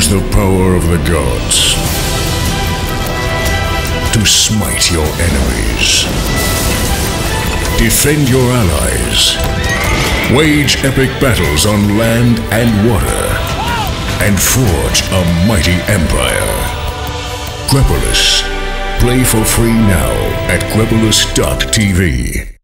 Use the power of the gods to smite your enemies. Defend your allies. Wage epic battles on land and water. And forge a mighty empire. Grepolis. Play for free now at Grepolis.tv.